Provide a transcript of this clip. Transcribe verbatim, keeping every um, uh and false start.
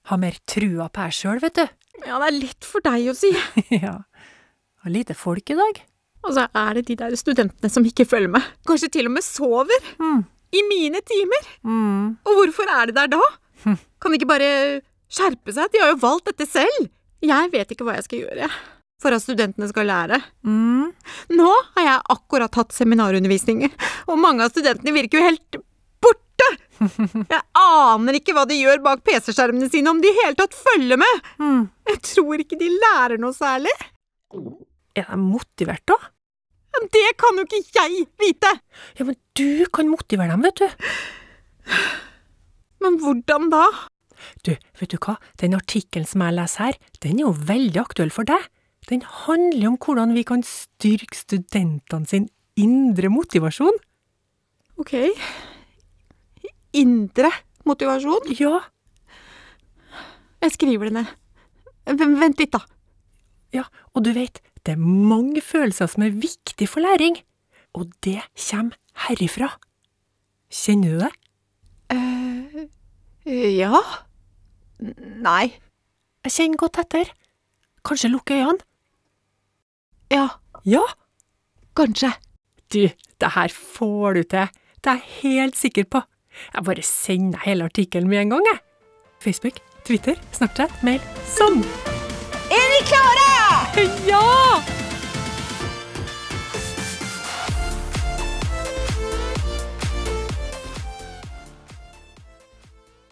Ha mer trua på deg selv, vet du. Ja, det er lett for deg å si. Ja, og lite folk i dag. Og så er det de der studentene som ikke følger med. Kanskje til og med sover. Mm. I mine timer. Mm. Og hvorfor er de der da? Hm. Kan de ikke bare skjerpe seg? De har jo valgt dette selv. Jeg vet ikke hva jeg skal gjøre for at studentene skal lære. Mm. Nå har jeg akkurat hatt seminarundervisninger, og mange av studentene virker jo helt borte. Jeg aner ikke hva de gjør bak P C-skjermene sine, om de i hele tatt følger med. Mm. Jeg tror ikke de lærer noe særlig. Er de motivert da? Det kan jo ikke jeg vite. Ja, men du kan motivere dem, vet du. Men hvordan da? Du, vet du hva? Den artikkelen som jeg leser her, den er jo veldig aktuell for deg. Den handler om hvordan vi kan styrke studentene sin indre motivasjon. Ok. Indre motivasjon? Ja. Jeg skriver det ned. V- Vent litt da. Ja, og du vet, det er mange følelser som er viktige for læring. Og det kommer herifra. Kjenner du det? Eh, ja? N- Nei. Jeg kjenner godt etter. Kanskje lukke øynene? Ja, Ja. kanskje. Du, det her får du til. Det er jeg helt sikker på. Jeg bare sender hele artikkelen med en gang, jeg. Facebook, Twitter, Snapchat, mail, sånn.